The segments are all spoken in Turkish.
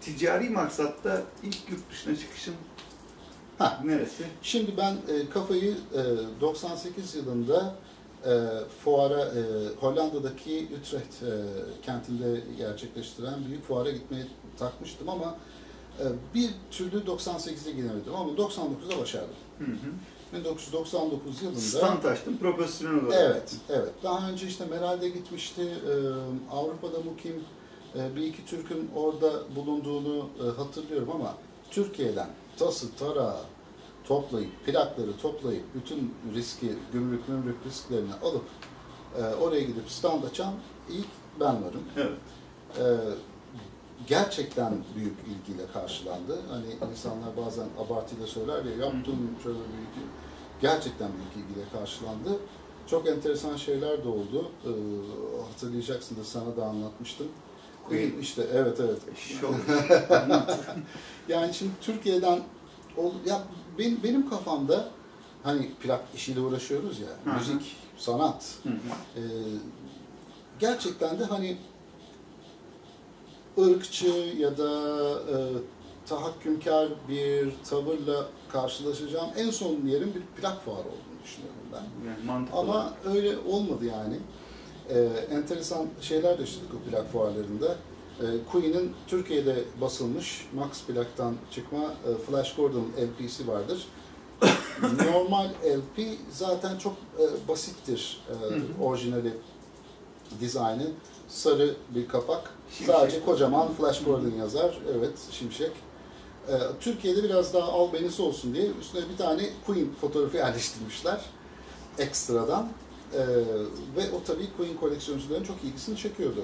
ticari maksatta ilk yurt dışına çıkışın neresi? Şimdi ben kafayı 98 yılında fuara, Hollanda'daki Utrecht kentinde gerçekleştiren büyük fuara gitmeye takmıştım ama bir türlü 98'de gidemedim ama 99'da başardım. 1999 yılında... Stand açtım profesyonel olarak. Evet, evet. Daha önce işte Meral'de gitmişti, Avrupa'da mukim bir iki Türk'ün orada bulunduğunu hatırlıyorum ama Türkiye'den tası tarağı toplayıp, plakları toplayıp, bütün riski, gümrük risklerini alıp oraya gidip stand açan ilk ben varım. Evet. Gerçekten büyük ilgiyle karşılandı. Hani insanlar bazen abartıyla söyler ya, yaptım şöyle büyük, gerçekten büyük ilgiyle karşılandı. Çok enteresan şeyler de oldu. Hatırlayacaksın da sana da anlatmıştım. İşte evet. Yani şimdi Türkiye'den ya benim kafamda hani plak işiyle uğraşıyoruz ya, müzik, sanat. Gerçekten de hani ırkçı ya da tahakkümkar bir tavırla karşılaşacağım en son yerin bir plak fuarı olduğunu düşünüyorum ben. Yani ama öyle olmadı yani. Enteresan şeyler de yaşadık o plak fuarlarında. Queen'in Türkiye'de basılmış Max Plak'tan çıkma Flash Gordon LP'si vardır. Normal LP zaten çok basittir orijinali, dizaynı. Sarı bir kapak. Şimşek. Sadece kocaman Flash Gordon yazar. Evet, Şimşek. Türkiye'de biraz daha albenisi olsun diye üstüne bir tane Queen fotoğrafı yerleştirmişler. Ekstradan. Ve o tabii Queen koleksiyoncuların çok ilgisini çekiyordu.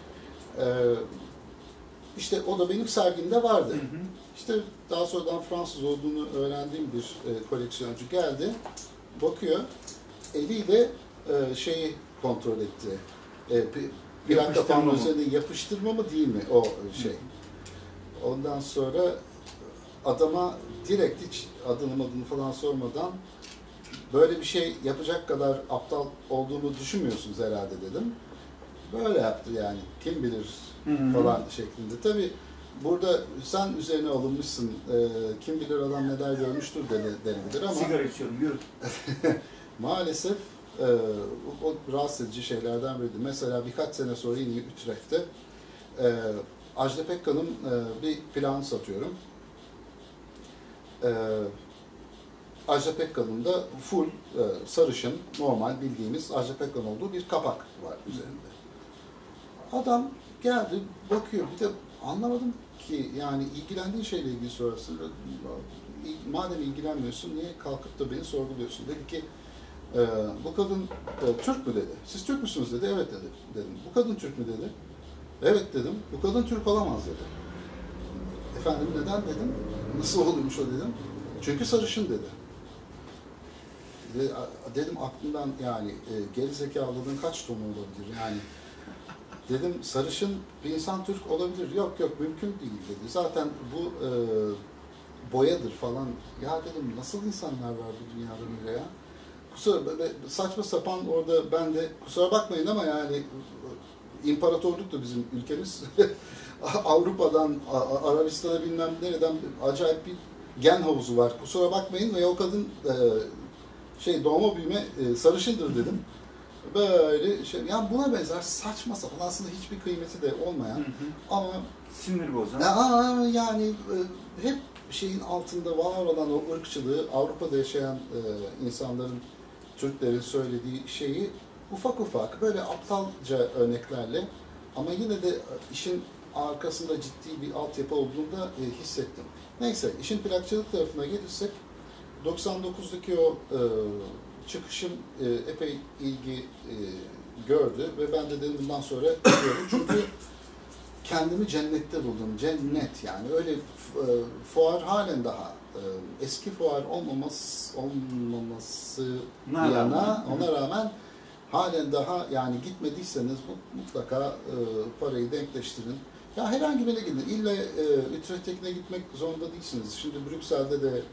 İşte o da benim sergimde vardı. İşte daha sonradan Fransız olduğunu öğrendiğim bir koleksiyoncu geldi. Bakıyor, eliyle şeyi kontrol etti. Plak kapağının üzerinde yapıştırma mı değil mi o şey. Ondan sonra adama direkt hiç adını falan sormadan böyle bir şey yapacak kadar aptal olduğumu düşünmüyorsunuz herhalde dedim. Böyle yaptı yani. Kim bilir falan şeklinde. Tabii burada sen üzerine alınmışsın. Kim bilir adam neler görmüştür denilebilir ama sigara içiyorum, yürü. maalesef o rahatsız edici şeylerden biriydi. Mesela birkaç sene sonra yine Utrecht'te Ajda Pekkan'ın bir planı satıyorum. Ajda Pekkan'ın da full sarışın, normal bildiğimiz Ajda Pekkan olduğu bir kapak var üzerinde. Adam geldi, bakıyor. Bir de anlamadım ki yani ilgilendiğin şeyle ilgili sorarsın. Madem ilgilenmiyorsun niye kalkıp da beni sorguluyorsun? Dedi ki bu kadın Türk mü dedi. Siz Türk müsünüz dedi. Evet dedim. Bu kadın Türk mü dedi. Evet dedim. Bu kadın Türk olamaz dedi. Efendim neden dedim. Nasıl oluyormuş o dedim. Çünkü sarışın dedi. Dedim aklımdan yani gerizekalılığın kaç tonu olabilir yani. Dedim sarışın bir insan Türk olabilir. Yok mümkün değil dedi. Zaten bu boyadır falan. Ya dedim nasıl insanlar var bu dünyada böyle ya. Saçma sapan orada ben de kusura bakmayın ama yani imparatorluk da bizim ülkemiz. Avrupa'dan Arabistan'a bilmem nereden acayip bir gen havuzu var. Kusura bakmayın ve o kadın doğma büyüme sarışındır dedim. Böyle şey, yani buna benzer saçma sapan aslında hiçbir kıymeti de olmayan ama sinir bozan. Yani hep şeyin altında var olan o ırkçılığı Avrupa'da yaşayan insanların, Türklerin söylediği şeyi ufak böyle aptalca örneklerle ama yine de işin arkasında ciddi bir altyapı olduğunu da hissettim. Neyse işin plakçılık tarafına gelirsek 99'daki o çıkışım epey ilgi gördü ve ben de dedim bundan sonra gidiyorum. Çünkü kendimi cennette buldum. Cennet yani. Öyle fuar halen daha eski fuar olmaması yana ona rağmen halen daha yani gitmediyseniz mutlaka parayı denkleştirin. Ya herhangi birine gidin. İlla Utrecht'e gitmek zorunda değilsiniz. Şimdi Brüksel'de de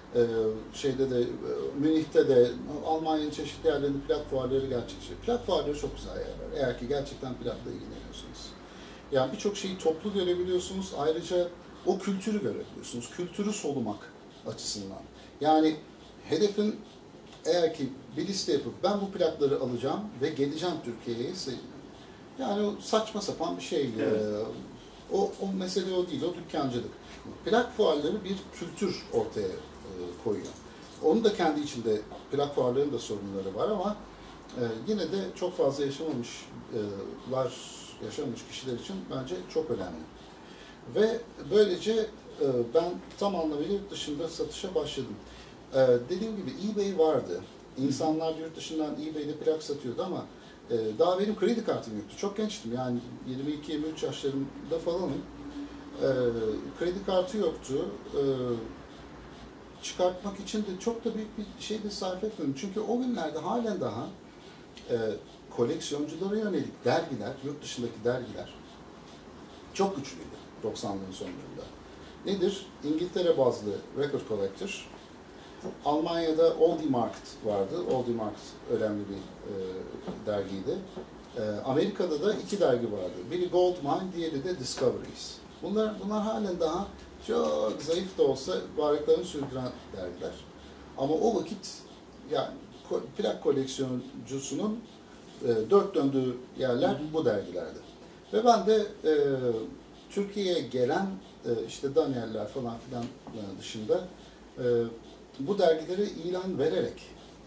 Münih'te de Almanya'nın çeşitli yerlerinde plak fuarları gerçekleşiyor. Plak fuarları çok güzel yerler. Eğer ki gerçekten plakla ilgileniyorsunuz. Yani birçok şeyi toplu görebiliyorsunuz. Ayrıca o kültürü görebiliyorsunuz. Kültürü solumak açısından. Yani hedefin eğer ki bir liste yapıp ben bu plakları alacağım ve geleceğim Türkiye'ye, yani o saçma sapan bir şey. Evet. O mesele o değil, o dükkancılık. Plak fuarları bir kültür ortaya koyuyor. Onun da kendi içinde plak fuarlarının da sorunları var ama yine de çok fazla yaşamamış kişiler için bence çok önemli. Ve böylece ben tam anlamıyla yurt dışında satışa başladım. Dediğim gibi eBay vardı. İnsanlar yurt dışından eBay'de plak satıyordu ama daha benim kredi kartım yoktu. Çok gençtim yani 22-23 yaşlarımda falanım. Kredi kartı yoktu. Çıkartmak için de çok da büyük bir şey de sarf etmedim. Çünkü o günlerde halen daha koleksiyonculara yönelik dergiler, yurt dışındaki dergiler çok güçlüydü 90'ların sonlarında. Nedir? İngiltere bazlı Record Collector, Almanya'da Oldie Markt vardı. Oldie Markt önemli bir dergiydi. Amerika'da da 2 dergi vardı. Biri Goldmine, diğeri de Discoveries. Bunlar halen daha çok zayıf da olsa varlıklarını sürdüren dergiler. Ama o vakit yani plak koleksiyoncusunun dört döndüğü yerler bu dergilerdi. Ve ben de Türkiye'ye gelen işte Daniel'ler falan filan dışında bu dergilere ilan vererek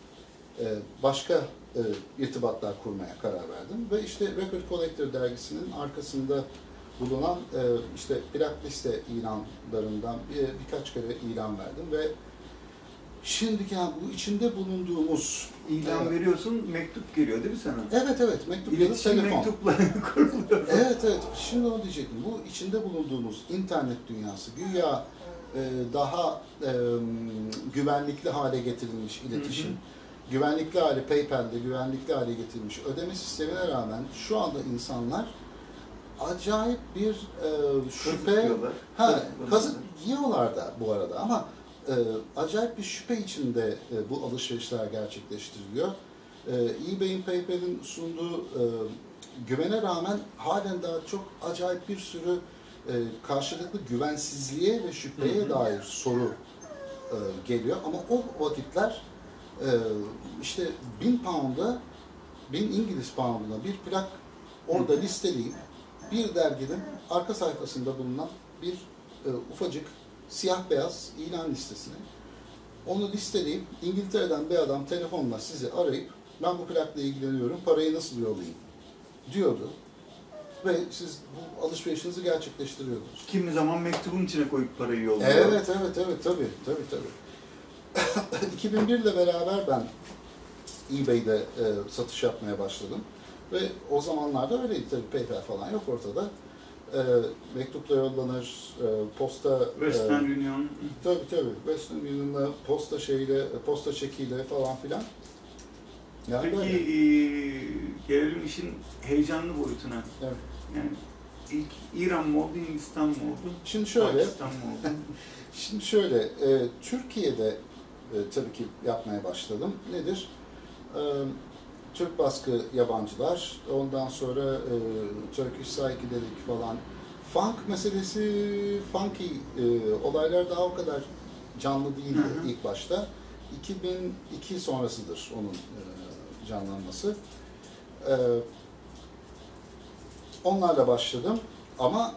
başka irtibatlar kurmaya karar verdim. Ve işte Record Collector dergisinin arkasında bulunan işte plak liste ilanlarından birkaç kere ilan verdim ve şimdiki yani bu içinde bulunduğumuz İlan veriyorsun, mektup geliyor değil mi sana? Evet, mektup ya da İletişim telefon. mektupla kuruluyor. Evet, şimdi onu diyecektim. Bu içinde bulunduğumuz internet dünyası güya daha güvenlikli hale getirilmiş iletişim, güvenlikli hale PayPal'de güvenlikli hale getirilmiş ödeme sistemine rağmen şu anda insanlar acayip bir şüphe, kazık yiyorlar da bu arada ama acayip bir şüphe içinde bu alışverişler gerçekleştiriliyor. eBay'in, PayPal'in sunduğu güvene rağmen halen daha çok acayip bir sürü karşılıklı güvensizliğe ve şüpheye dair soru geliyor. Ama o vakitler işte 1000 pound'a, 1000 İngiliz pound'una bir plak orada listeleyip bir derginin arka sayfasında bulunan bir ufacık siyah beyaz ilan listesine onu listeleyip İngiltere'den bir adam telefonla sizi arayıp ben bu plakla ilgileniyorum, parayı nasıl yollayayım diyordu. Ve siz bu alışverişinizi gerçekleştiriyordunuz. Kimi zaman mektubun içine koyup parayı yolluyor. Evet, tabii. 2001 ile beraber ben eBay'de satış yapmaya başladım. Ve o zamanlarda öyleydi tabii, PayPal falan yok ortada. Mektupla yollanır, posta... Western Union. Tabii, Western Union'la, posta çekiyle falan filan. Yani peki böyle. gelelim işin heyecanlı boyutuna. Evet. Yani ilk İran mı oldu, Hindistan mı oldu? Şimdi şöyle, Pakistan mı oldu? Türkiye'de tabii ki yapmaya başladım. Nedir? Türk baskı yabancılar, ondan sonra Turkish Psychedelic falan. Funk meselesi, funky olaylar daha o kadar canlı değildi ilk başta. 2002 sonrasıdır onun canlanması. Onlarla başladım ama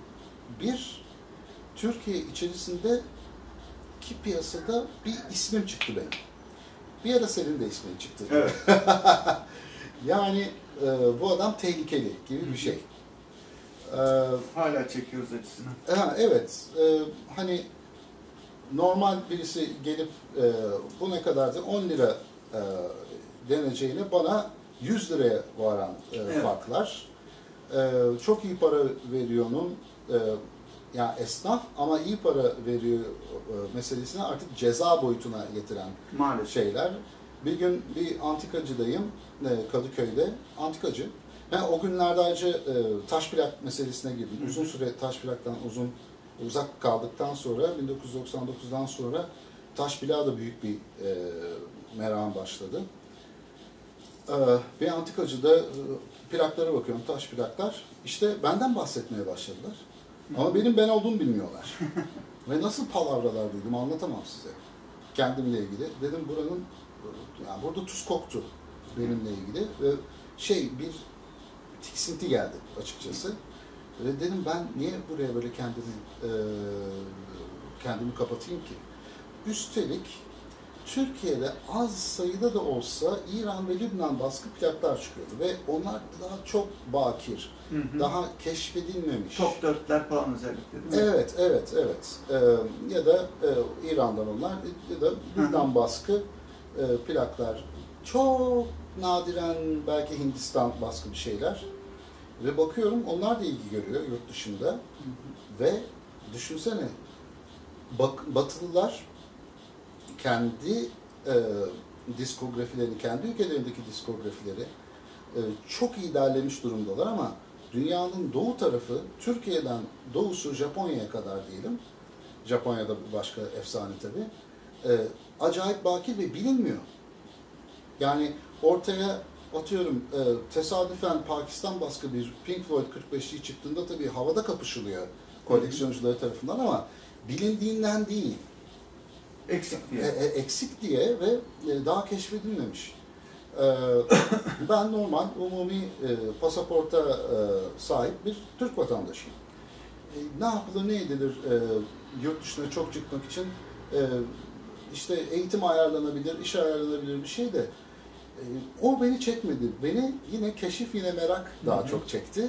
Türkiye içerisinde ki piyasada bir ismim çıktı benim. Bir ara senin de ismin çıktı. Evet. Yani bu adam tehlikeli gibi bir şey. Hala çekiyoruz açısını. Evet. Hani normal birisi gelip bu ne kadardı? 10 lira deneceğine bana 100 liraya varan farklar. Çok iyi para veriyor onun. Yani esnaf ama iyi para veriyor meselesini artık ceza boyutuna getiren maalesef şeyler. Bir gün bir antikacıdayım Kadıköy'de. Antikacı. Ben o günlerde ayrıca taş plak meselesine girdim. Uzun süre taş plaktan uzak kaldıktan sonra 1999'dan sonra taş plağa da büyük bir merakım başladı. Bir antikacıda plaklara bakıyorum, taş plaklar. İşte benden bahsetmeye başladılar. Ama benim ben olduğumu bilmiyorlar. Ve nasıl palavralar duydum anlatamam size. Kendimle ilgili. Dedim buranın, yani burada tuz koktu benimle ilgili. Ve bir tiksinti geldi açıkçası. Ve dedim ben niye buraya böyle kendimi kapatayım ki? Üstelik Türkiye'de az sayıda da olsa İran ve Lübnan baskı plaklar çıkıyordu ve onlar daha çok bakir, daha keşfedilmemiş. Top dörtler falan özellikle değil mi? Evet. Ya da İran'dan onlar ya da Lübnan baskı plaklar. Çok nadiren belki Hindistan baskı bir şeyler. Ve bakıyorum onlar da ilgi görüyor yurt dışında. Ve düşünsene Batılılar kendi diskografilerini, kendi ülkelerindeki diskografileri çok iyi derlemiş durumdalar ama dünyanın doğu tarafı, Türkiye'den doğusu Japonya'ya kadar diyelim, Japonya'da başka efsane tabii, acayip bakir ve bilinmiyor. Yani ortaya atıyorum tesadüfen Pakistan baskı bir Pink Floyd 45'liği çıktığında tabii havada kapışılıyor koleksiyoncuları tarafından ama bilindiğinden değil. Eksik diye. Eksik diye ve daha keşfedilmemiş. Ben normal, umumi pasaporta sahip bir Türk vatandaşıyım. Ne yapılır, ne edilir yurt dışına çok çıkmak için? İşte eğitim ayarlanabilir, iş ayarlanabilir bir şey de o beni çekmedi. Beni yine keşif, yine merak daha çok çekti.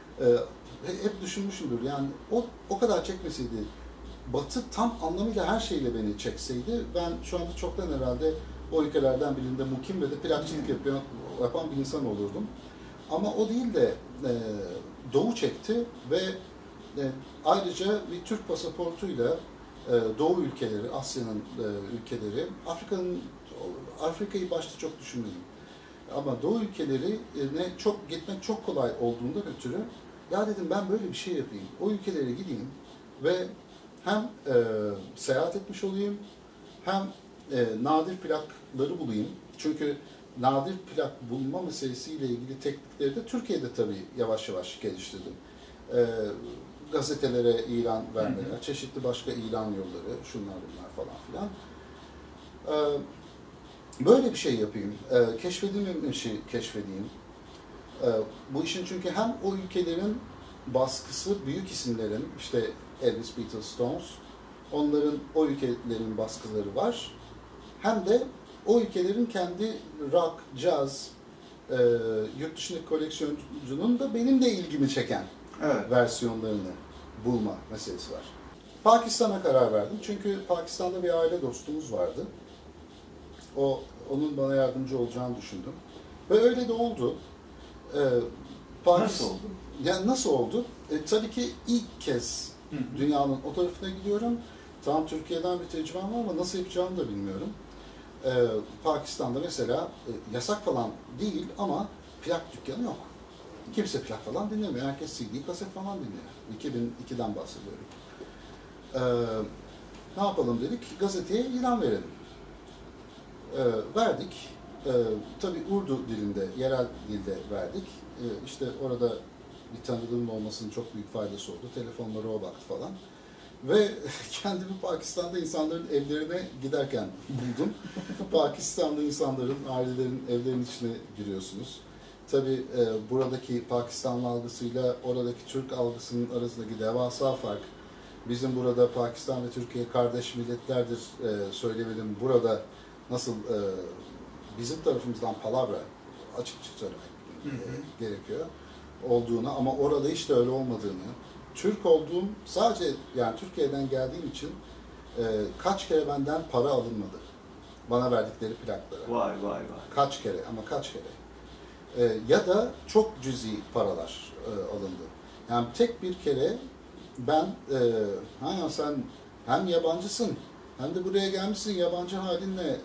Hep düşünmüşümdür. Yani o kadar çekmeseydi, Batı tam anlamıyla her şeyle beni çekseydi ben şu anda çoktan herhalde o ülkelerden birinde mukim ve de plakçılık yapan bir insan olurdum. Ama o değil de Doğu çekti ve ayrıca bir Türk pasaportuyla Doğu ülkeleri, Asya'nın ülkeleri, Afrika'yı başta çok düşünmedim. Ama Doğu ülkelerine gitmek çok kolay olduğundan ötürü ya dedim ben böyle bir şey yapayım. O ülkelere gideyim ve hem seyahat etmiş olayım, hem nadir plakları bulayım. Çünkü nadir plak bulma meselesiyle ilgili teknikleri de Türkiye'de tabii yavaş yavaş geliştirdim. Gazetelere ilan vermeler, çeşitli başka ilan yolları, şunlar bunlar falan filan. Böyle bir şey yapayım, keşfedilmemişi keşfedeyim. Bu işin çünkü hem o ülkelerin baskısı, büyük isimlerin, işte Elvis, Beatles, Stones, onların o ülkelerin baskıları var. Hem de o ülkelerin kendi rock, jazz, yurt dışındaki koleksiyoncunun da benim de ilgimi çeken versiyonlarını bulma meselesi var. Pakistan'a karar verdim. Çünkü Pakistan'da bir aile dostumuz vardı. Onun bana yardımcı olacağını düşündüm. Ve öyle de oldu. Nasıl oldu? Yani nasıl oldu? Tabii ki ilk kez dünyanın o tarafına gidiyorum. Tamam Türkiye'den bir tecrübem var ama nasıl yapacağımı da bilmiyorum. Pakistan'da mesela yasak falan değil ama plak dükkanı yok. Kimse plak falan dinlemiyor. Herkes CD, kaset falan dinliyor. 2002'den bahsediyorum. Ne yapalım dedik? Gazeteye ilan verelim. Verdik. Tabii Urdu dilinde, yerel dilde verdik. İşte orada bir tanıdığım olmasının çok büyük faydası oldu. Telefonlara o baktı falan. Ve kendimi Pakistan'da insanların evlerine giderken buldum. Pakistan'da insanların, ailelerin evlerinin içine giriyorsunuz. Tabii buradaki Pakistanlı algısıyla oradaki Türk algısının arasındaki devasa fark. Bizim burada Pakistan ve Türkiye kardeş milletlerdir söylemenin burada nasıl bizim tarafımızdan palavra açıkça söylemek gerekiyor olduğunu ama orada hiç de öyle olmadığını, Türk olduğum sadece yani Türkiye'den geldiğim için kaç kere benden para alınmadı. Bana verdikleri plaklara. Vay. Kaç kere ama kaç kere. Ya da çok cüzi paralar alındı. Yani tek bir kere ben sen hem yabancısın hem de buraya gelmişsin yabancı halinle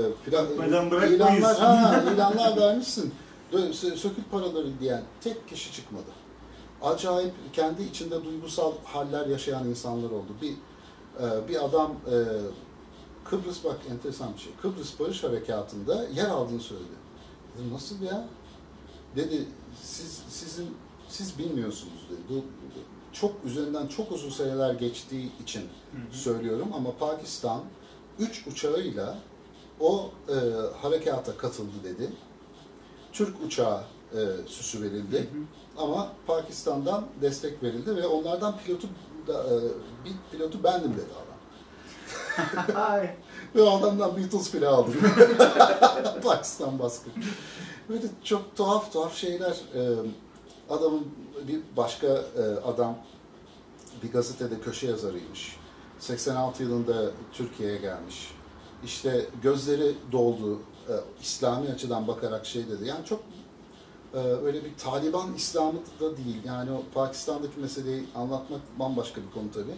ilanlar vermişsin. Sökül paraları diyen tek kişi çıkmadı. Acayip kendi içinde duygusal haller yaşayan insanlar oldu. Bir adam Kıbrıs, bak enteresan bir şey. Kıbrıs Barış Harekatı'nda yer aldığını söyledi. Dedim nasıl ya? Dedi siz bilmiyorsunuz dedi. Bu çok üzerinden çok uzun seneler geçtiği için söylüyorum ama Pakistan 3 uçağıyla o harekata katıldı dedi. Türk uçağı süsü verildi ama Pakistan'dan destek verildi ve onlardan bir pilotu bendim dedi adam. Ve o adamdan Beatles bile aldım. Pakistan baskı. Böyle çok tuhaf şeyler. Adamın bir başka adam bir gazetede köşe yazarıymış. 86 yılında Türkiye'ye gelmiş. İşte gözleri doldu. İslami açıdan bakarak şey dedi. Yani çok öyle bir Taliban İslamı da değil. Yani o Pakistan'daki meseleyi anlatmak bambaşka bir konu tabii.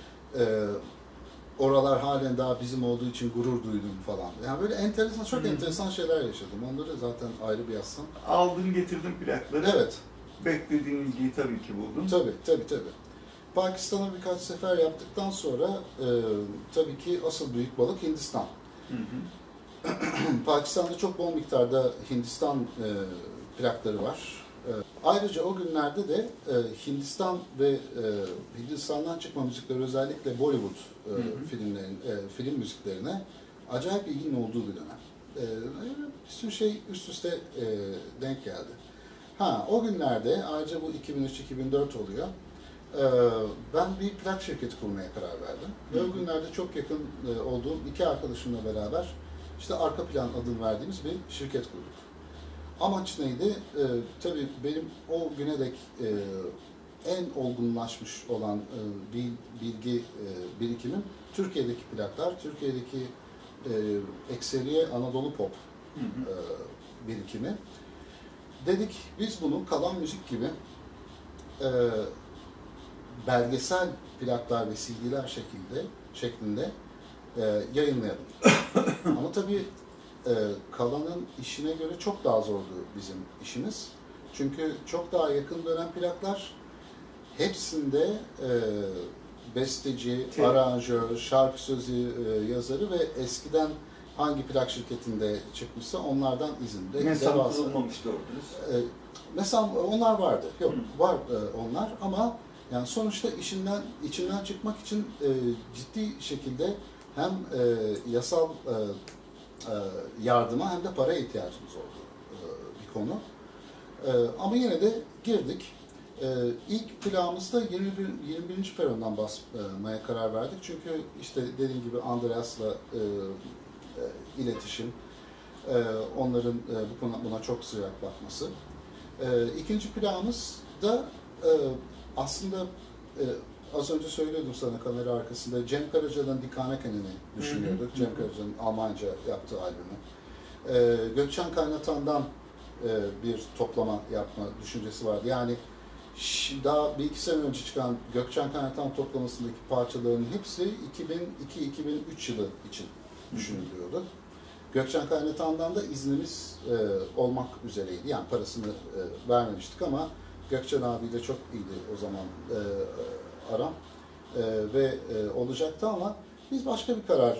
Oralar halen daha bizim olduğu için gurur duydum falan. Yani böyle enteresan, çok enteresan şeyler yaşadım. Onları zaten ayrı bir yazsam. Aldın getirdin plakları. Evet. Beklediğin ilgiyi tabii ki buldun. Tabii. Pakistan'a birkaç sefer yaptıktan sonra tabii ki asıl büyük balık Hindistan. Pakistan'da çok bol miktarda Hindistan plakları var. Ayrıca o günlerde de Hindistan ve Hindistan'dan çıkma müzikleri, özellikle Bollywood film müziklerine acayip ilginin olduğu bir dönem. Bir sürü şey üst üste denk geldi. O günlerde, ayrıca bu 2003-2004 oluyor. Ben bir plak şirketi kurmaya karar verdim. Ve o günlerde çok yakın olduğum 2 arkadaşımla beraber işte Arka Plan adını verdiğimiz bir şirket kurduk. Amaç neydi? Tabii benim o güne dek en olgunlaşmış olan bilgi birikimim Türkiye'deki plaklar, Türkiye'deki ekseriye Anadolu pop birikimi. Dedik biz bunu kalan müzik gibi belgesel plaklar ve CD'ler şeklinde yayınlayalım. Ama tabii kalanın işine göre çok daha zordu bizim işimiz. Çünkü çok daha yakın dönem plaklar, hepsinde besteci, aranjör, şarkı sözü yazarı ve eskiden hangi plak şirketinde çıkmışsa onlardan izinde. Mesela kurulmamış doğrudunuz. Mesela onlar vardı. Yok, var onlar ama yani sonuçta içinden çıkmak için ciddi şekilde hem yasal yardıma hem de paraya ihtiyacımız oldu bir konu. Ama yine de girdik. İlk plağımızda 21. perondan basmaya karar verdik. Çünkü işte dediğim gibi Andreas'la iletişim, onların buna çok sıcak bakması. İkinci plağımız da aslında az önce söylüyordum sana kamera arkasında Cem Karaca'dan Die Kaneken'i düşünüyorduk. Cem Karaca'nın Almanca yaptığı albümü. Gökçen Kaynatan'dan bir toplama yapma düşüncesi vardı. Yani daha 1-2 sene önce çıkan Gökçen Kaynatan toplamasındaki parçaların hepsi 2002-2003 yılı için düşünülüyordu. Gökçen Kaynatan'dan da iznimiz olmak üzereydi. Yani parasını vermemiştik ama Gökçen abiyle çok iyiydi o zaman aram ve olacaktı ama biz başka bir karara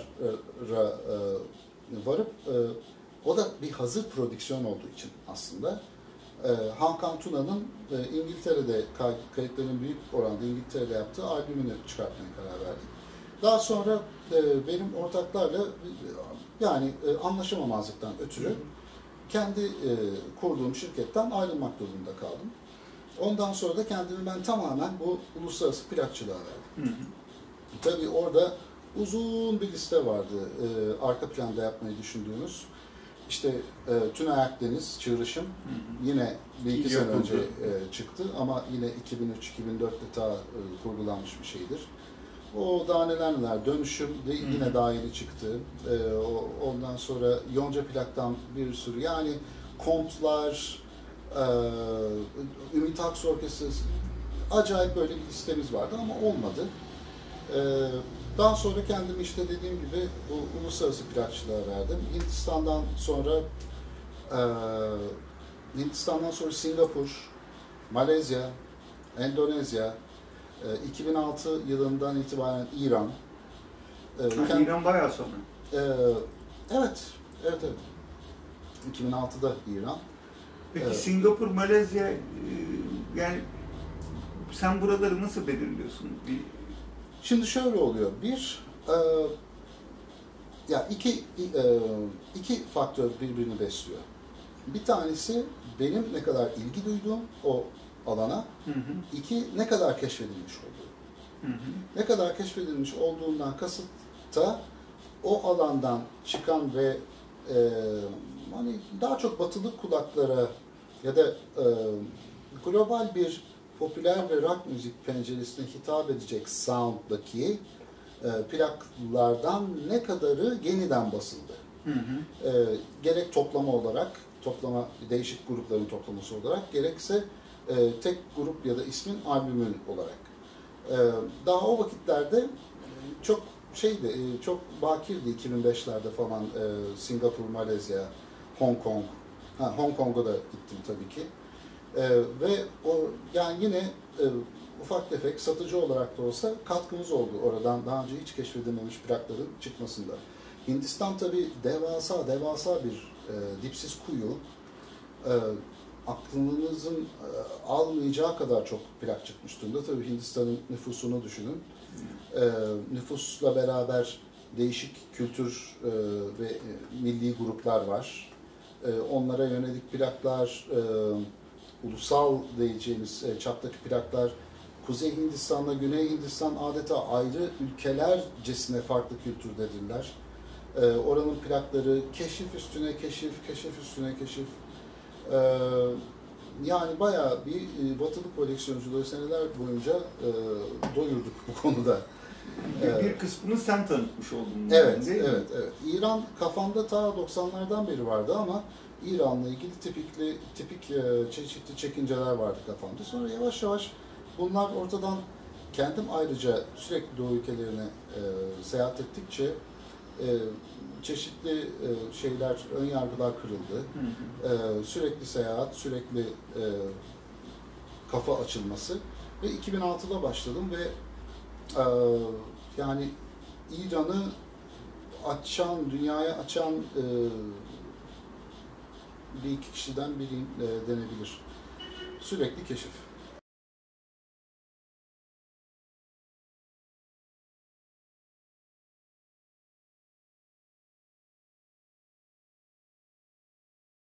varıp o da bir hazır prodüksiyon olduğu için aslında Hakan Tuna'nın İngiltere'de kayıtların büyük oranda İngiltere'de yaptığı albümünü çıkartmaya karar verdik. Daha sonra benim ortaklarla yani anlaşamamazlıktan ötürü kendi kurduğum şirketten ayrılmak durumunda kaldım. Ondan sonra da kendimi ben tamamen bu uluslararası plakçılığa verdim. Tabii orada uzun bir liste vardı arka planda yapmayı düşündüğümüz. İşte Tuna Akdeniz, Çığrışım yine bir iki sene önce çıktı ama yine 2003-2004'te ta kurgulanmış bir şeydir. O daha neler Dönüşüm de yine dahili çıktı. Ondan sonra Yonca Plak'tan bir sürü yani Kontlar, Ümit Aksu Orkestrası, acayip böyle bir listemiz vardı ama olmadı. Daha sonra kendimi işte dediğim gibi bu uluslararası plakçılığa verdim. Hindistan'dan sonra Singapur, Malezya, Endonezya, 2006 yılından itibaren İran. İran bayağı sonra. Evet. 2006'da İran. Peki Evet. Singapur, Malezya, yani sen buraları nasıl belirliyorsun? Şimdi şöyle oluyor. Ya iki faktör birbirini besliyor. Bir tanesi benim ne kadar ilgi duyduğum o alana, Hı hı. iki ne kadar keşfedilmiş olduğu. Hı hı. Ne kadar keşfedilmiş olduğundan kasıt da o alandan çıkan ve hani daha çok batılı kulaklara ya da global bir popüler ve rock müzik penceresine hitap edecek sound'daki plaklardan ne kadarı yeniden basıldı. Hı hı. Gerek toplama değişik grupların toplaması olarak, gerekse tek grup ya da ismin albümü olarak. Daha o vakitlerde çok çok bakirdi 2005'lerde falan Singapur, Malezya, Hong Kong. Hong Kong'a da gittim tabii ki. Ve o yani yine ufak tefek satıcı olarak da olsa katkımız oldu oradan daha önce hiç keşfedilmemiş plakların çıkmasında. Hindistan tabii devasa bir dipsiz kuyu. Aklınızın almayacağı kadar çok plak çıkmış durumda. Tabii Hindistan'ın nüfusunu düşünün. Nüfusla beraber değişik kültür ve milli gruplar var. Onlara yönelik plaklar, ulusal diyeceğimiz çaptaki plaklar, Kuzey Hindistan'la Güney Hindistan adeta ayrı ülkelercesine farklı kültürdedirler. Oranın plakları keşif üstüne keşif, keşif üstüne keşif. Yani bayağı bir batılı koleksiyonculuğu seneler boyunca doyurduk bu konuda. Bir kısmını sen tanıtmış oldun. Evet, Değil mi? evet. İran kafamda ta 90'lardan beri vardı ama İran'la ilgili tipik çeşitli çekinceler vardı kafamda. Sonra yavaş yavaş bunlar ortadan kendim ayrıca sürekli Doğu ülkelerine seyahat ettikçe çeşitli ön yargılar kırıldı. Hı hı. Sürekli seyahat, sürekli kafa açılması ve 2006'da başladım ve yani İran'ı dünyaya açan bir iki kişiden biri denebilir. Sürekli keşif.